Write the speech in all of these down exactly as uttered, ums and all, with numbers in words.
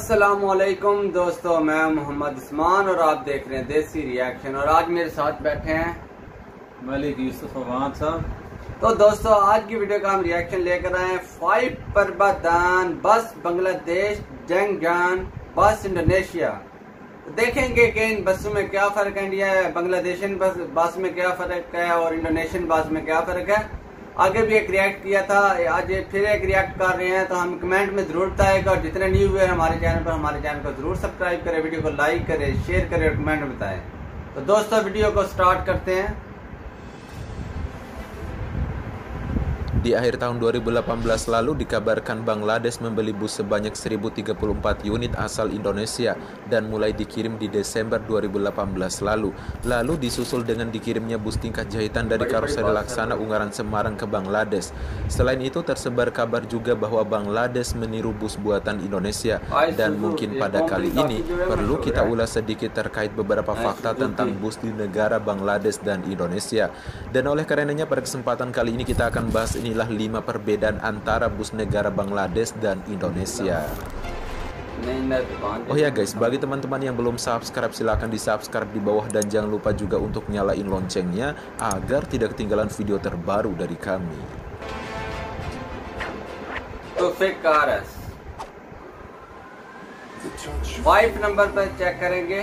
अस्सलामुअलैकुम दोस्तों, मैं मोहम्मद उस्मान और आप देख रहे हैं देसी रिएक्शन। और आज मेरे साथ बैठे हैं मलिक यूसुफ अवान साहब। तो दोस्तों, आज की वीडियो का हम रिएक्शन लेकर आए हैं। फाइव परबादान बस बांग्लादेश, जंगजान बस इंडोनेशिया। तो देखेंगे कि इन बसों में क्या फर्क है, इंडिया बांग्लादेशियन बस बस में क्या फर्क है और इंडोनेशियन बस में क्या फर्क है। आगे भी एक रिएक्ट किया था, आज फिर एक रिएक्ट कर रहे हैं। तो हम कमेंट में जरूर बताएगा और जितने न्यू हुए हमारे चैनल पर हमारे चैनल को जरूर सब्सक्राइब करें, वीडियो को लाइक करें, शेयर करें और कमेंट में बताएं। तो दोस्तों, वीडियो को स्टार्ट करते हैं। Di akhir tahun dua ribu delapan belas lalu dikabarkan Bangladesh membeli bus sebanyak seribu tiga puluh empat unit asal Indonesia dan mulai dikirim di Desember dua ribu delapan belas lalu. Lalu disusul dengan dikirimnya bus tingkat jahitan dari karoseri Laksana Ungaran Semarang ke Bangladesh. Selain itu tersebar kabar juga bahwa Bangladesh meniru bus buatan Indonesia. Dan mungkin pada kali ini perlu kita ulas sedikit terkait beberapa fakta tentang bus di negara Bangladesh dan Indonesia. Dan oleh karenanya pada kesempatan kali ini kita akan bahas ini Inilah lima perbedaan antara bus negara Bangladesh dan Indonesia. Oh ya guys, bagi teman-teman yang belum subscribe silahkan di subscribe di bawah dan jangan lupa juga untuk nyalain loncengnya agar tidak ketinggalan video terbaru dari kami. Taufik Karas five number पर check करेंगे।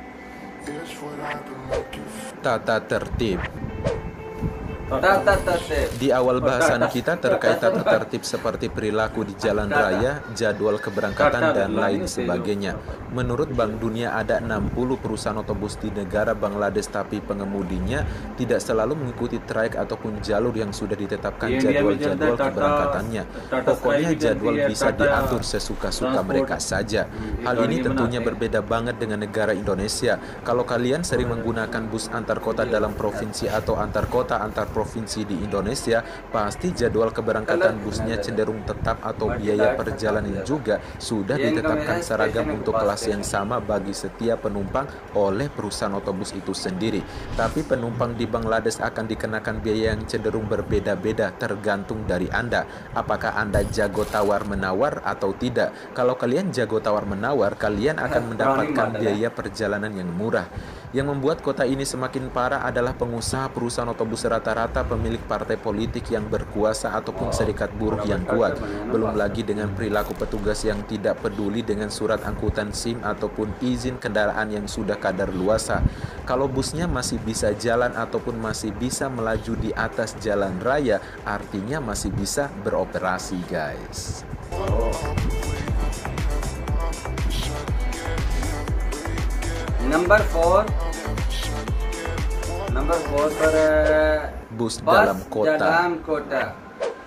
Tata tertib. Tata tertib. Di awal bahasan kita terkait tata tertib seperti perilaku di jalan raya, jadwal keberangkatan, dan lain sebagainya. Menurut Bank Dunia ada enam puluh perusahaan otobus di negara Bangladesh, tapi pengemudinya tidak selalu mengikuti trayek ataupun jalur yang sudah ditetapkan jadwal-jadwal keberangkatannya. Pokoknya jadwal bisa diatur sesuka-suka mereka saja. Hal ini tentunya berbeda banget dengan negara Indonesia. Kalau kalian sering menggunakan bus antar kota dalam provinsi atau antar kota antar provinsi di Indonesia, pasti jadwal keberangkatan busnya cenderung tetap atau biaya perjalanan juga sudah ditetapkan seragam untuk kelas yang sama bagi setiap penumpang oleh perusahaan otobus itu sendiri. Tapi penumpang di Bangladesh akan dikenakan biaya yang cenderung berbeda-beda tergantung dari Anda. Apakah Anda jago tawar-menawar atau tidak? Kalau kalian jago tawar-menawar, kalian akan mendapatkan biaya perjalanan yang murah. Yang membuat kota ini semakin parah adalah pengusaha perusahaan otobus rata-rata pemilik partai politik yang berkuasa ataupun serikat buruh yang kuat. Belum lagi dengan perilaku petugas yang tidak peduli dengan surat angkutan SIM ataupun izin kendaraan yang sudah kadaluarsa. Kalau busnya masih bisa jalan ataupun masih bisa melaju di atas jalan raya, artinya masih bisa beroperasi, guys. Number four. Number four पर bus dalam kota. dalam kota.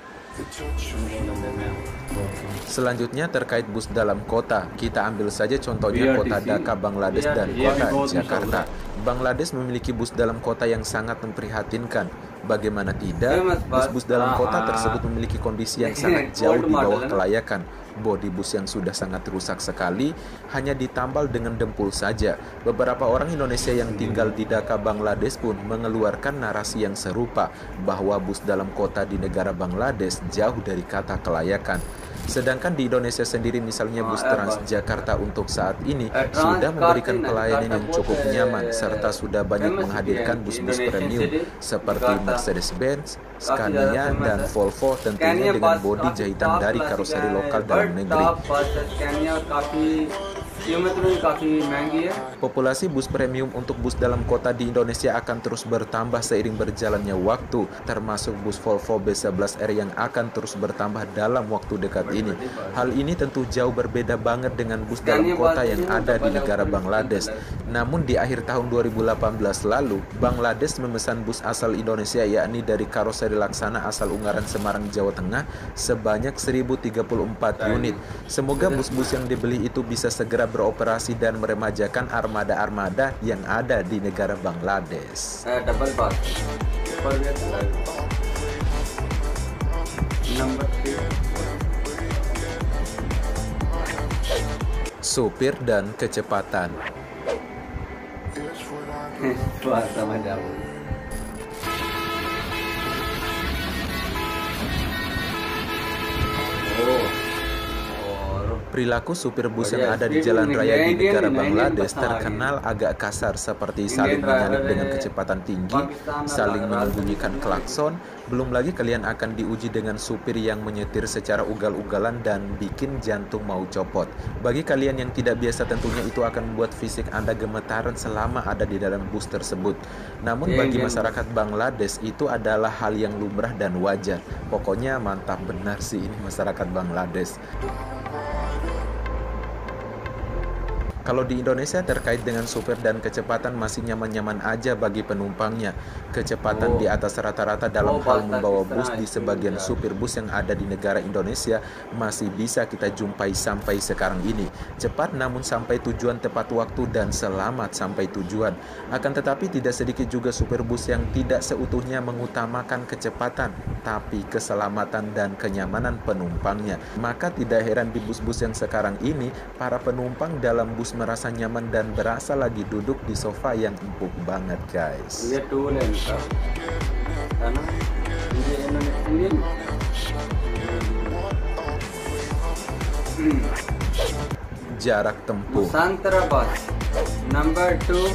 Selanjutnya terkait bus dalam kota, kita ambil saja contohnya kota Dhaka, Bangladesh dan kota Jakarta. Bangladesh memiliki bus dalam kota yang sangat memprihatinkan. Bagaimana tidak, bus-bus dalam kota tersebut memiliki kondisi yang sangat jauh di bawah kelayakan. Bodi bus yang sudah sangat rusak sekali hanya ditambal dengan dempul saja. Beberapa orang Indonesia yang tinggal di Dhaka, Bangladesh pun mengeluarkan narasi yang serupa bahwa bus dalam kota di negara Bangladesh jauh dari kata kelayakan. Sedangkan di Indonesia sendiri misalnya bus Transjakarta untuk saat ini sudah memberikan pelayanan yang cukup nyaman serta sudah banyak menghadirkan bus-bus premium seperti Mercedes-Benz, Scania, dan Volvo, tentunya dengan bodi jahitan dari karoseri lokal dalam negeri. Populasi bus premium untuk bus dalam kota di Indonesia akan terus bertambah seiring berjalannya waktu, termasuk bus Volvo B sebelas R yang akan terus bertambah dalam waktu dekat ini. Hal ini tentu jauh berbeda banget dengan bus dalam kota yang ada di negara Bangladesh. Namun di akhir tahun dua ribu delapan belas lalu, Bangladesh memesan bus asal Indonesia yakni dari karoseri Laksana asal Ungaran Semarang, Jawa Tengah sebanyak seribu tiga puluh empat unit. Semoga bus-bus yang dibeli itu bisa segera beroperasi dan meremajakan armada-armada yang ada di negara Bangladesh. Supir dan kecepatan. Perilaku supir bus yang ada di jalan raya di negara Bangladesh terkenal agak kasar, seperti saling menyalip dengan kecepatan tinggi, saling menyembunyikan klakson. Belum lagi kalian akan diuji dengan supir yang menyetir secara ugal-ugalan dan bikin jantung mau copot. Bagi kalian yang tidak biasa, tentunya itu akan membuat fisik Anda gemetaran selama ada di dalam bus tersebut. Namun bagi masyarakat Bangladesh itu adalah hal yang lumrah dan wajar. Pokoknya mantap benar sih ini masyarakat Bangladesh. Kalau di Indonesia terkait dengan supir dan kecepatan masih nyaman-nyaman aja bagi penumpangnya. Kecepatan Oh. di atas rata-rata dalam Oh, hal batas membawa setengah bus di itu, sebagian ya. supir bus yang ada di negara Indonesia masih bisa kita jumpai sampai sekarang ini. Cepat namun sampai tujuan tepat waktu dan selamat sampai tujuan. Akan tetapi tidak sedikit juga supir bus yang tidak seutuhnya mengutamakan kecepatan, tapi keselamatan dan kenyamanan penumpangnya. Maka tidak heran di bus-bus yang sekarang ini, para penumpang dalam bus merasa nyaman dan berasa lagi duduk di sofa yang empuk banget, guys. ये two lane का है ना, ये Indian Jarak tempuh. Nusantara bus number two.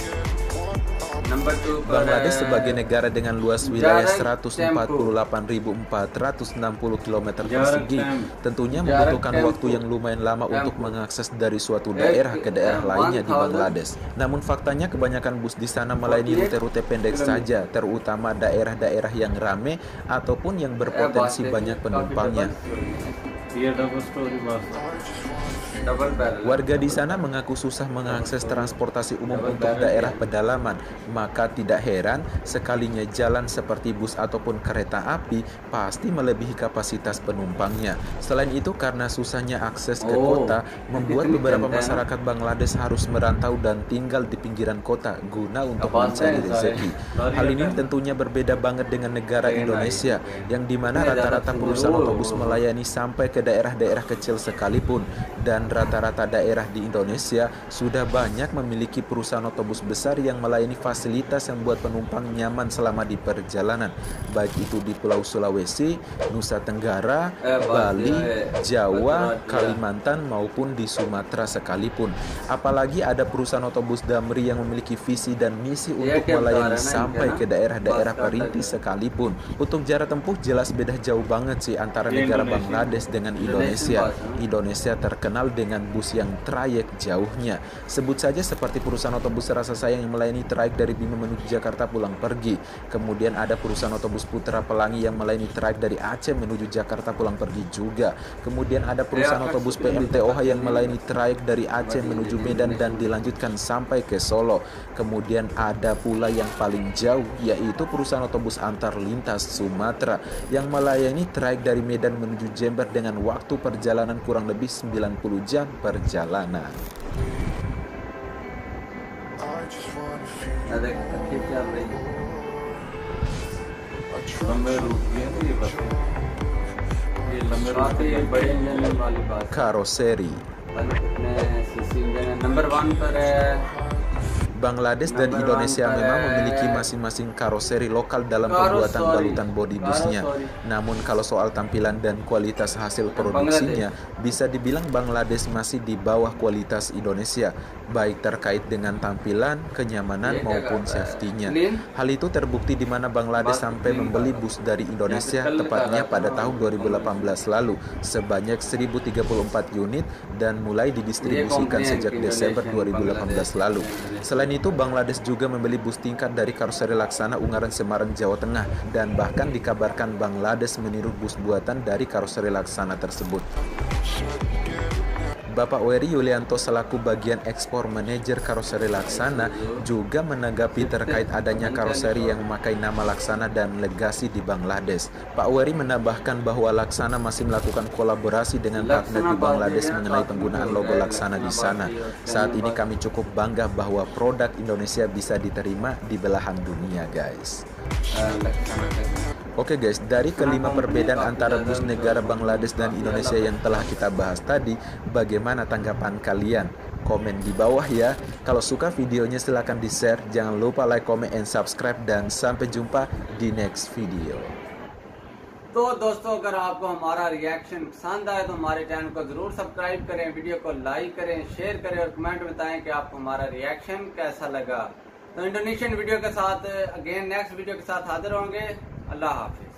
Number two Bangladesh sebagai negara dengan luas wilayah jarak seratus empat puluh delapan ribu empat ratus enam puluh kilometer Jarak persegi tempuh. tentunya Jarak membutuhkan tempuh. waktu yang lumayan lama Tempuh. untuk mengakses dari suatu daerah ke daerah Eh, lainnya di one thousand. Bangladesh. Namun faktanya kebanyakan bus di sana melayani forty-eight rute-rute pendek kilometer. saja, terutama daerah-daerah yang ramai ataupun yang berpotensi banyak penumpangnya. Here double story bus. double barrel. Warga di sana mengaku susah mengakses transportasi umum Double untuk barrel, daerah ya. pedalaman, maka tidak heran sekalinya jalan seperti bus ataupun kereta api pasti melebihi kapasitas penumpangnya. Selain itu, karena susahnya akses ke Oh. kota, membuat beberapa Ganteng. masyarakat Bangladesh harus merantau dan tinggal di pinggiran kota guna untuk Apa mencari saya? rezeki. Sorry, Hal ini Kak. tentunya berbeda banget dengan negara Enak, Indonesia, enak. yang dimana Ini rata-rata darat perusahaan sendiri. otobus melayani sampai ke daerah-daerah kecil sekalipun, dan rata-rata daerah di Indonesia sudah banyak memiliki perusahaan otobus besar yang melayani fasilitas yang membuat penumpang nyaman selama di perjalanan, baik itu di Pulau Sulawesi, Nusa Tenggara, Eh, Bali, eh, Jawa, betul, Kalimantan maupun di Sumatera sekalipun. Apalagi ada perusahaan otobus Damri yang memiliki visi dan misi Iya, untuk kan, melayani karena sampai kan, ke daerah-daerah bus perintis kata- sekalipun. Untuk jarak tempuh jelas beda jauh banget sih antara Di negara Indonesia. Bangladesh dengan Indonesia Indonesia. bus, huh? Indonesia terkenal dengan bus yang trayek jauhnya. Sebut saja seperti perusahaan otobus Rasa Sayang yang melayani trayek dari Bima menuju Jakarta pulang pergi. Kemudian ada perusahaan otobus Putra Pelangi yang melayani trayek dari Aceh menuju Jakarta pulang pergi juga. Kemudian ada perusahaan Ya, otobus P M T O H yang melayani trayek dari Aceh menuju Medan dan dilanjutkan sampai ke Solo. Kemudian ada pula yang paling jauh, yaitu perusahaan otobus antar lintas Sumatera yang melayani trayek dari Medan menuju Jember dengan waktu perjalanan kurang lebih sembilan puluh jam perjalanan. ada अच्छी चल रही है। लंबे रूट की है ना ये बस। ये लंबे रूट काफी की बड़ी इंजन वाली बात है। Karoseri. बस कितने सीसी इंजन है? नंबर वन पर है Bangladesh dan Number Indonesia one, memang eh, memiliki masing-masing karoseri lokal dalam Karoseri. pembuatan balutan bodi busnya. Karoseri. Namun kalau soal tampilan dan kualitas hasil produksinya, bisa dibilang Bangladesh masih di bawah kualitas Indonesia, baik terkait dengan tampilan, kenyamanan Iya, maupun Kak. safety-nya. Clean. Hal itu terbukti di mana Bangladesh Bus sampai clean, membeli Kak. bus dari Indonesia Yang kecil, tepatnya Kak, pada Kak. tahun dua ribu delapan belas lalu sebanyak seribu tiga puluh empat unit dan mulai didistribusikan Iya, sejak komplain Desember Indonesian, dua ribu delapan belas lalu. Bangladesh. Selain itu, Bangladesh juga membeli bus tingkat dari Karoseri Laksana Ungaran Semarang, Jawa Tengah, dan bahkan dikabarkan Bangladesh meniru bus buatan dari Karoseri Laksana tersebut. Bapak Weri Yulianto selaku bagian ekspor manajer Karoseri Laksana juga menanggapi terkait adanya karoseri yang memakai nama Laksana dan Legasi di Bangladesh. Pak Weri menambahkan bahwa Laksana masih melakukan kolaborasi dengan partner di Bangladesh mengenai penggunaan logo Laksana di sana. Saat ini kami cukup bangga bahwa produk Indonesia bisa diterima di belahan dunia, guys. अ, लक्षण है। Oke guys, dari kelima perbedaan antara bus negara Bangladesh dan Indonesia yang telah kita bahas tadi, bagaimana tanggapan kalian? Komen di bawah ya. Kalau suka videonya silahkan di-share, jangan lupa like, comment, and subscribe, dan sampai jumpa di next video. तो दोस्तों अगर आपको हमारा रिएक्शन पसंद आए तो हमारे चैनल को जरूर सब्सक्राइब करें, वीडियो को लाइक करें, शेयर करें और कमेंट में बताएं कि आपको हमारा रिएक्शन कैसा लगा। तो इंडोनेशियन वीडियो के साथ अगेन नेक्स्ट वीडियो के साथ हाजिर होंगे। अल्लाह हाफिज।